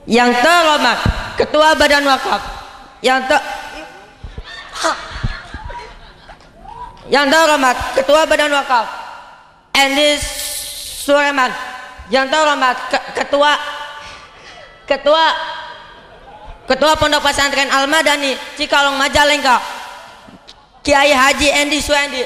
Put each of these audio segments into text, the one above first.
yang terhormat Ketua Badan Wakaf, yang terhormat Ketua Badan Wakaf Endi Sureman, yang terhormat Ketua Pondok Pesantren Al Madani Cikalong Majalengka Kiai Haji Endi Suendi,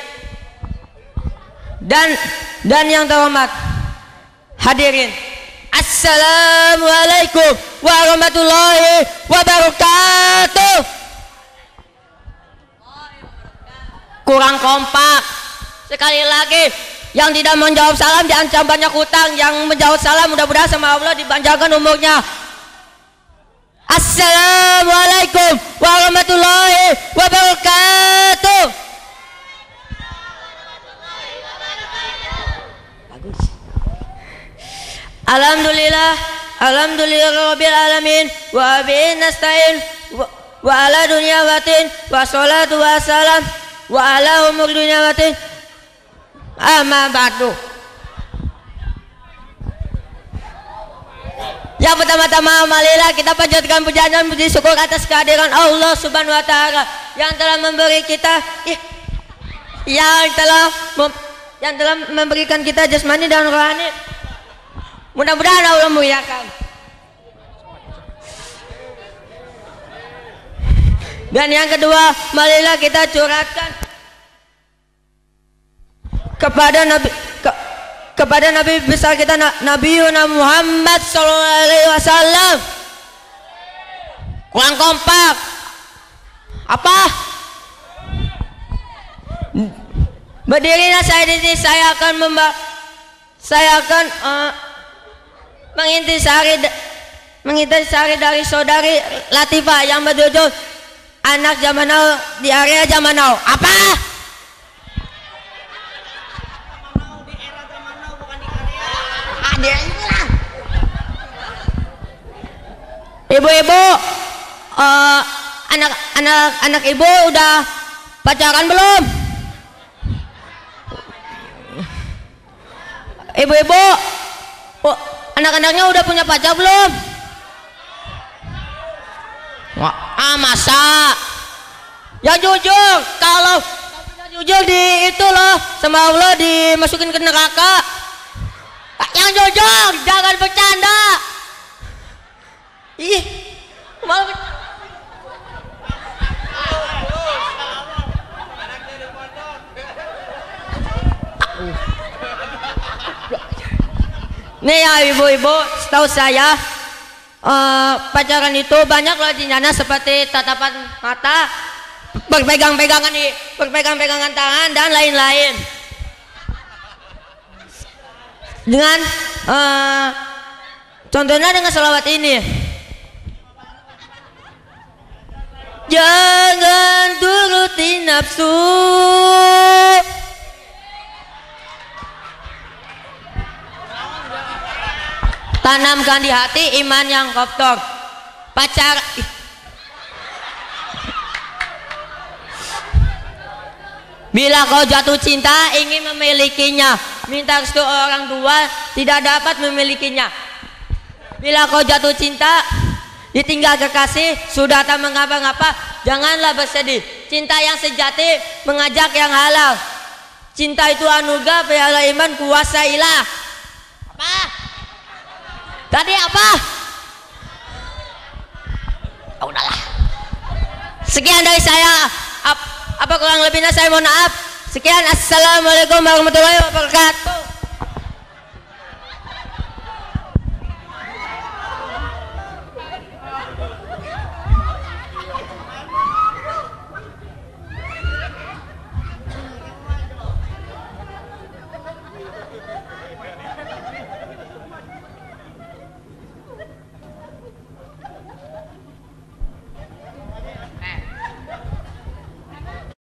dan yang terhormat hadirin, assalamualaikum warahmatullahi wabarakatuh. Kurang kompak sekali lagi. Yang tidak menjawab salam diancam banyak hutang, yang menjawab salam mudah-mudahan sama Allah dipanjangkan umurnya. Assalamualaikum warahmatullahi wabarakatuh. Bagus. Alhamdulillahirabbil alamin wa bihi nasta'in wa ala dunya watin wa salatu wa salam wa ala umur dunya watin amma ba'du. Yang pertama-tama marilah kita panjatkan pujian dan puji syukur atas kehadiran Allah Subhanahu wa taala yang telah memberi kita yang telah memberikan kita jasmani dan rohani. Mudah-mudahan Allah muliakan. Dan yang kedua, marilah kita curhatkan kepada Nabi besar kita, Nabi Muhammad sallallahu alaihi wasallam. Kurang kompak. Apa? Berdirilah saya di sini. Saya akan mengintisari dari saudari Latifah yang berjudul Anak Zaman Now di Area Zaman Now. Apa? Ibu-ibu, anak ibu udah pacaran belum? Ibu-ibu, anak-anaknya udah punya pacar belum? Masa? Ya jujur, kalau jujur di itu loh sama Allah dimasukin ke neraka. Yang jujur, jangan bercanda. Ih, malu. Nih ya ibu-ibu, setahu saya pacaran itu banyak loh jinanya, seperti tatapan mata, berpegang-pegangan tangan dan lain-lain. Dengan contohnya dengan selawat ini. Jangan turuti nafsu, tanamkan di hati iman yang kotor. Bila kau jatuh cinta ingin memilikinya, minta restu orang tua tidak dapat memilikinya. Bila kau jatuh cinta ditinggal kekasih sudah tak mengapa-ngapa, janganlah bersedih. Cinta yang sejati mengajak yang halal. Cinta itu anugerah, piala iman, kuasailah. Apa? Tadi apa? Oh, udahlah. Sekian dari saya. Apa kurang lebihnya saya mohon maaf. Sekian, assalamualaikum warahmatullahi wabarakatuh.